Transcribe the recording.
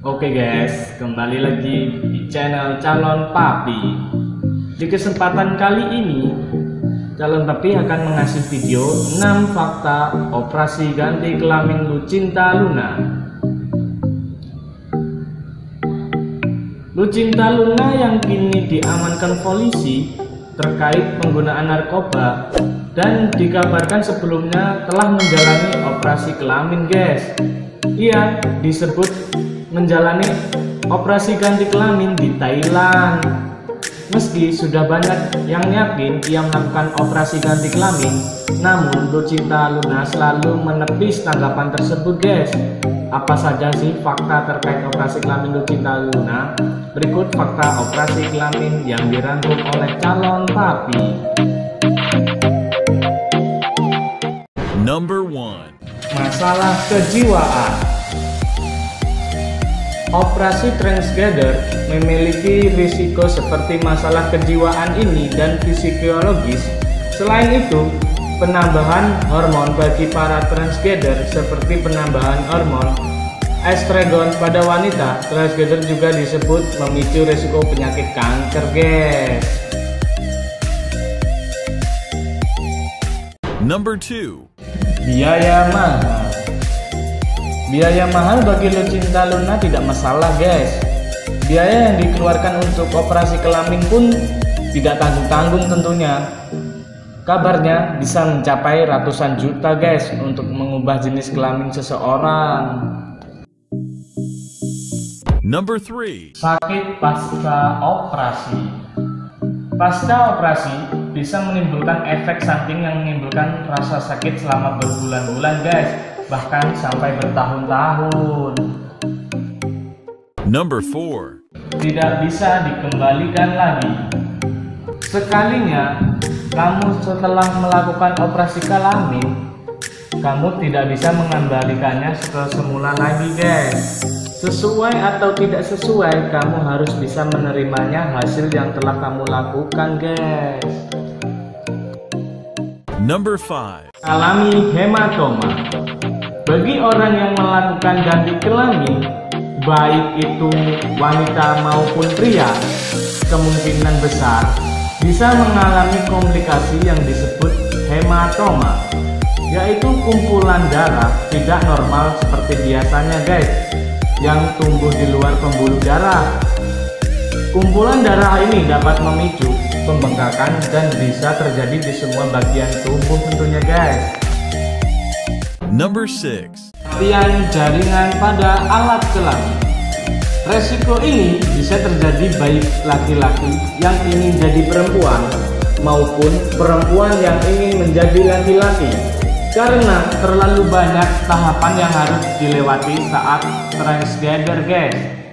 Oke guys, kembali lagi di channel Calon Papi. Di kesempatan kali ini, Calon Papi akan mengasih video 6 fakta operasi ganti kelamin Lucinta Luna. Lucinta Luna yang kini diamankan polisi terkait penggunaan narkoba dan dikabarkan sebelumnya telah menjalani operasi kelamin guys. Ia disebut menjalani operasi ganti kelamin di Thailand. Meski sudah banyak yang yakin ia melakukan operasi ganti kelamin, namun Lucinta Luna selalu menepis tanggapan tersebut guys. Apa saja sih fakta terkait operasi kelamin Lucinta Luna? Berikut fakta operasi kelamin yang dirangkum oleh Calon Papi. Number 1. Masalah kejiwaan. Operasi transgender memiliki risiko seperti masalah kejiwaan ini dan psikologis. Selain itu, penambahan hormon bagi para transgender seperti penambahan hormon estrogen pada wanita transgender juga disebut memicu risiko penyakit kanker guys. Number 2. Biaya mahal. Biaya mahal bagi Lucinta Luna tidak masalah guys. Biaya yang dikeluarkan untuk operasi kelamin pun tidak tanggung-tanggung tentunya. Kabarnya bisa mencapai ratusan juta guys untuk mengubah jenis kelamin seseorang. Number 3. Sakit pasca operasi. Pasca operasi bisa menimbulkan efek samping yang menimbulkan rasa sakit selama berbulan-bulan guys, bahkan sampai bertahun-tahun. Number 4. Tidak bisa dikembalikan lagi. Sekalinya kamu setelah melakukan operasi kelamin, kamu tidak bisa mengembalikannya seperti semula lagi guys. Sesuai atau tidak sesuai, kamu harus bisa menerimanya hasil yang telah kamu lakukan guys. Number 5. Alami hematoma. Bagi orang yang melakukan ganti kelamin, baik itu wanita maupun pria, kemungkinan besar bisa mengalami komplikasi yang disebut hematoma, yaitu kumpulan darah tidak normal seperti biasanya guys, yang tumbuh di luar pembuluh darah. Kumpulan darah ini dapat memicu pembengkakan dan bisa terjadi di semua bagian tubuh tentunya guys. Number 6. Kematian jaringan pada alat kelamin. Resiko ini bisa terjadi baik laki-laki yang ingin jadi perempuan maupun perempuan yang ingin menjadi laki-laki, karena terlalu banyak tahapan yang harus dilewati saat transgender guys.